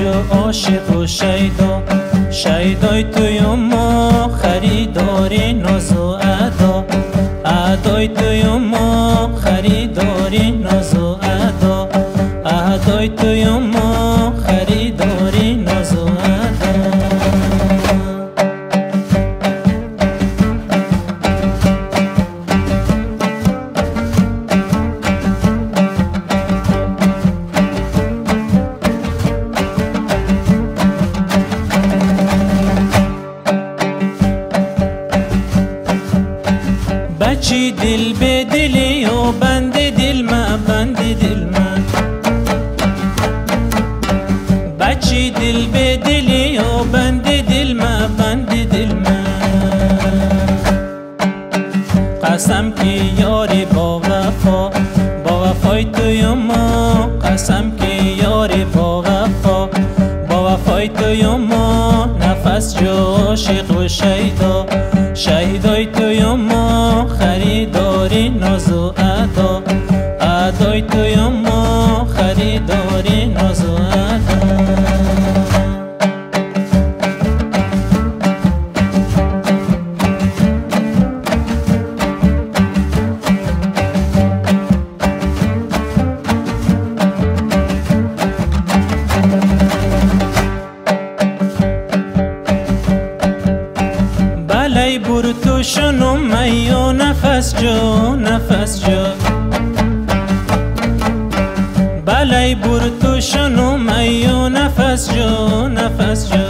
جو عاشق و شیدا، شیدای توی ما خریداری ناز و ادا، ادای توی ما خریداری ناز و ادا، ادای توی ما خریداری ناز و ادا. بچی دل به دلی و بند دل ما، بند دل ما، بچی دل به دلی و بند دل ما، بند دل ما. قسم کی یاری با وفا، با وفای توی ما، قسم کی یاری با وفا، با وفای توی ما. نفس جو عاشق و شیدا، شهیدای توی ما خریداری ناز و ادا، ادای توی ما خریداری ناز و ادا. بلای بر تو شنو میو نفس جو، نفس جو، بلای بر تو شنو میو نفس جو، نفس جو.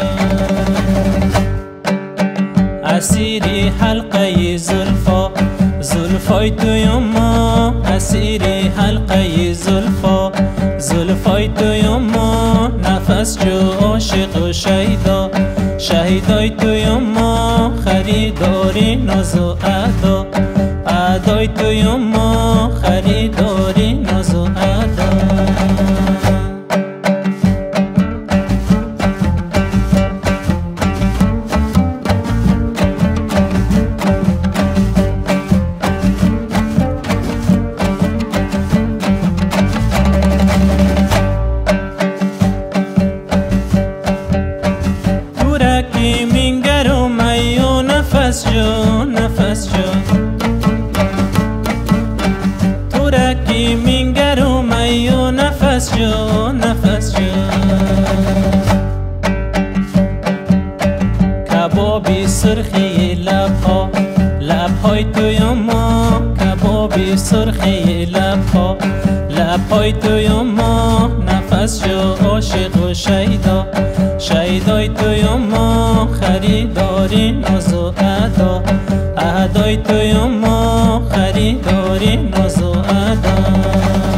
اسیری حلقه زلفا، زلفای توی ما، اسیری حلقه زلفا، زلفای توی ما. نفس جو عاشق و شیدا، شهیدای توی ما خریداری ناز و ادا، ادای توی ما خریداری ناز و ادا. تورکی منگرو میو نفس جو، نفس جو، تورکی منگرو میو نفس جو، نفس جو. کبابی سرخی لبها، لبهای توی ما، کبابی سرخی لبها، لبهای توی ما. نفس جو عاشق و شیدا، شیدای توی ما خریداری ناز و ادا، ادای توی ما خریداری ناز و ادا.